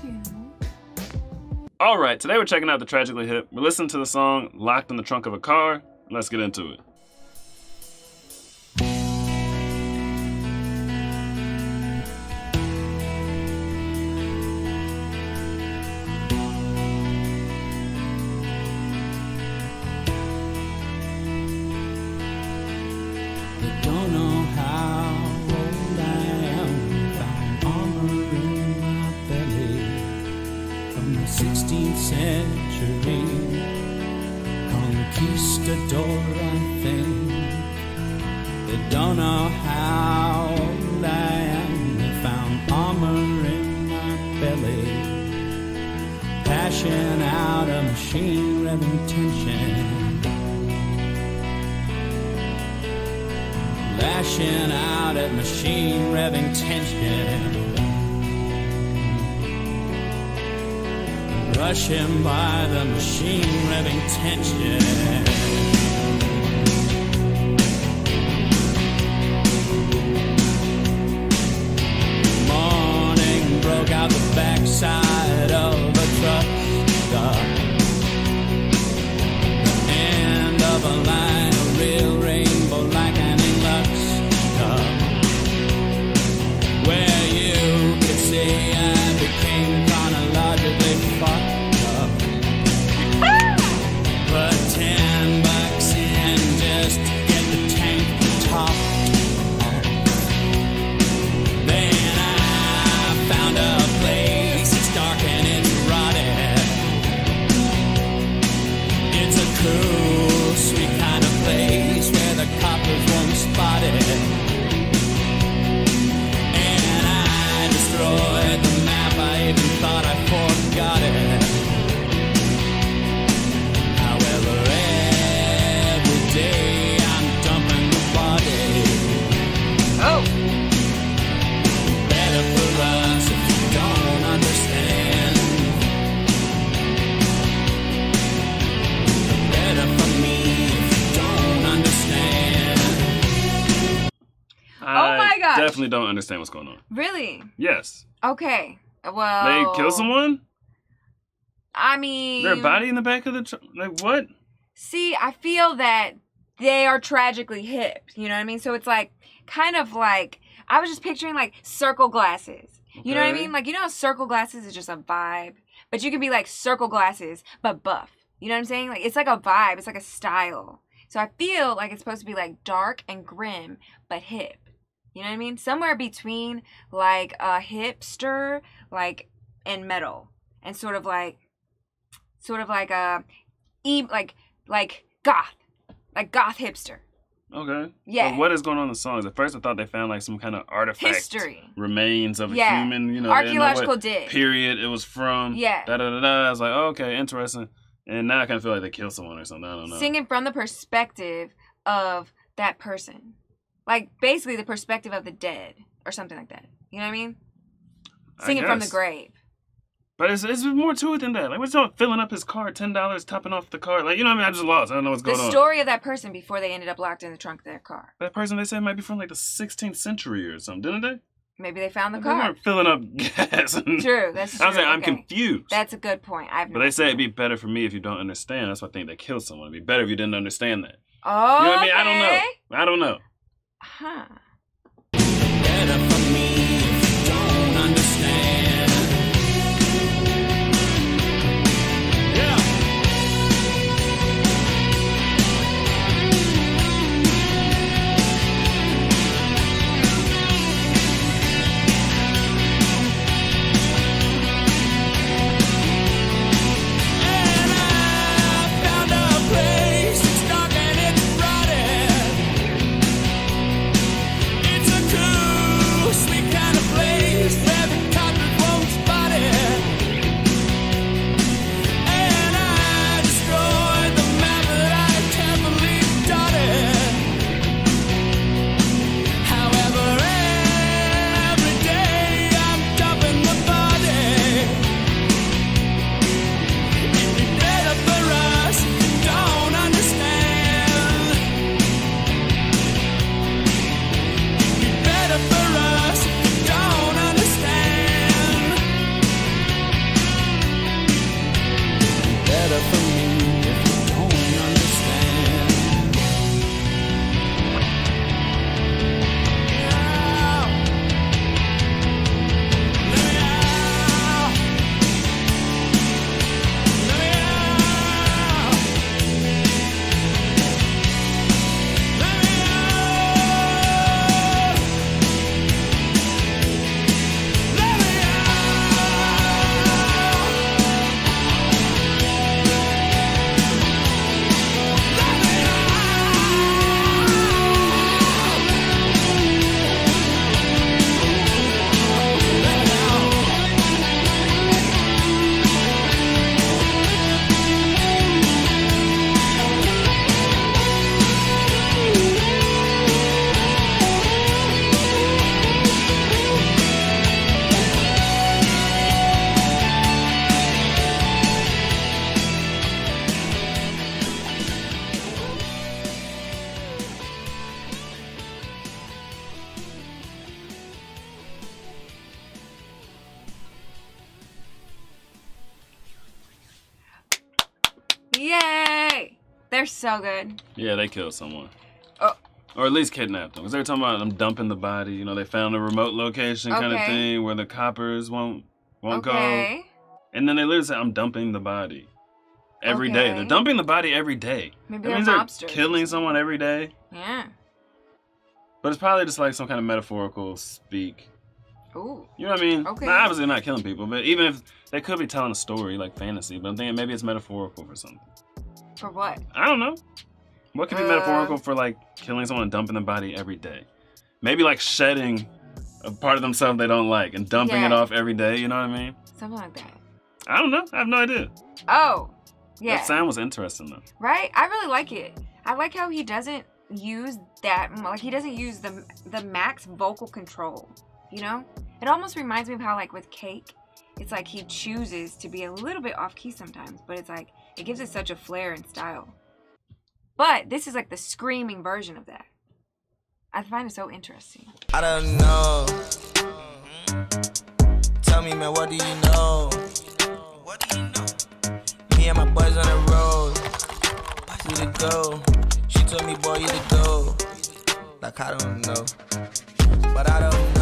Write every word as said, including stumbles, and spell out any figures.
you know. All right, today we're checking out the Tragically Hip. We're listening to the song Locked in the Trunk of a Car. Let's get into it. Don't know how old I am. Found armor in my belly from the sixteenth century. Conquistador, I think. They don't know how old I am. They found armor in my belly. Passion out of machine revving tension. Lashing out at machine revving tension. Rushing by the machine revving tension. Morning broke out the backside of a truck stop. The end of a line, a real rainbow like an where you could see I became chronologically fucked up. Put ten bucks in just to get the tank topped off. Then I found a place, it's dark and it's rotted. It's a cool, sweet kind of place where the coppers won't spot it. Destroyed the map, I even thought I forgot it. However, every day I'm dumping the body. Oh! Better for us if you don't understand. Better for me if you don't understand. I Oh my gosh. definitely don't understand what's going on. Really? Yes. Okay. Well. They kill someone? I mean. Their body in the back of the truck? Like, what? See, I feel that they are tragically hip. You know what I mean? So it's like, kind of like, I was just picturing like circle glasses. You know what I Okay. mean? Like, you know how circle glasses is just a vibe? But you can be like circle glasses, but buff. You know what I'm saying? Like, it's like a vibe. It's like a style. So I feel like it's supposed to be like dark and grim, but hip. You know what I mean? Somewhere between like a hipster, like, and metal, and sort of like, sort of like a, e like like goth, like goth hipster. Okay. Yeah. But what is going on in the songs? At first, I thought they found like some kind of artifact, History, remains of a yeah. human. You know, archaeological they didn't know what dig. period it was from. Yeah. Da da da da. I was like, oh, okay, interesting. And now I kind of feel like they killed someone or something. I don't know. Singing from the perspective of that person. Like, basically the perspective of the dead, or something like that. You know what I mean? Singing from the guess. grave. But it's, it's more to it than that. Like, what's all filling up his car, ten dollars, topping off the car? Like, you know what I mean? I just lost. I don't know what's The going on. story of that person before they ended up locked in the trunk of their car. That person, they said, might be from like the sixteenth century or something, didn't they? Maybe they found the They car. weren't filling up gas. True, that's true. I was like, I'm okay. confused. That's a good point. I've But they say it'd be better for me if you don't understand. That's why I think they killed someone. It'd be better if you didn't understand that. Oh, You know what I mean? I don't know. I don't know. Huh. Better for me if you don't understand. Yeah. And I found a place, it's dark and it's rotted. It's a cool, sweet They're so good. Yeah, they killed someone. Oh. Or at least kidnapped them. Because they were talking about them dumping the body. You know, they found a remote location kind of Okay. thing where the coppers won't won't Okay. go. And then they literally said, I'm dumping the body. Every day. Okay. They're dumping the body every day. Maybe That they're means they're mobsters. killing someone every day. Yeah. But it's probably just like some kind of metaphorical speak. Ooh. You know what I mean? Okay. Now, obviously not killing people, but even if they could be telling a story, like fantasy, but I'm thinking maybe it's metaphorical for something. For what? I don't know. What could be Uh, metaphorical for like killing someone and dumping the body every day? Maybe like shedding a part of themselves they don't like and dumping it Yeah. off every day, you know what I mean? Something like that. I don't know. I have no idea. Oh. Yeah. That sound was interesting though. Right? I really like it. I like how he doesn't use that, like he doesn't use the the max vocal control, you know? It almost reminds me of how like with Cake, it's like he chooses to be a little bit off key sometimes, but it's like, it gives it such a flair and style. But this is like the screaming version of that. I find it so interesting. I don't know. Tell me, man, what do you know? What do you know? Me and my boys on the road. You to go. She told me, boy, you to go. Like, I don't know. But I don't